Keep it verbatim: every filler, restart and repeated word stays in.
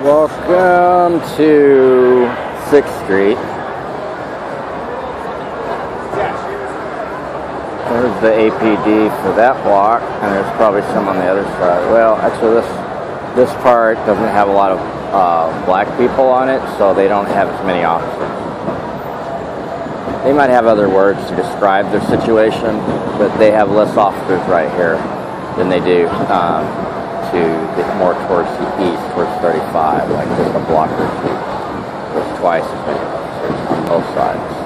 Welcome to sixth Street. There's the A P D for that block, and there's probably some on the other side. Well, actually, this this part doesn't have a lot of uh, black people on it, so they don't have as many officers. They might have other words to describe their situation, but they have less officers right here than they do um, to the, more towards the east, towards thirty-five, like just a block or two. There's twice as many officers on both sides.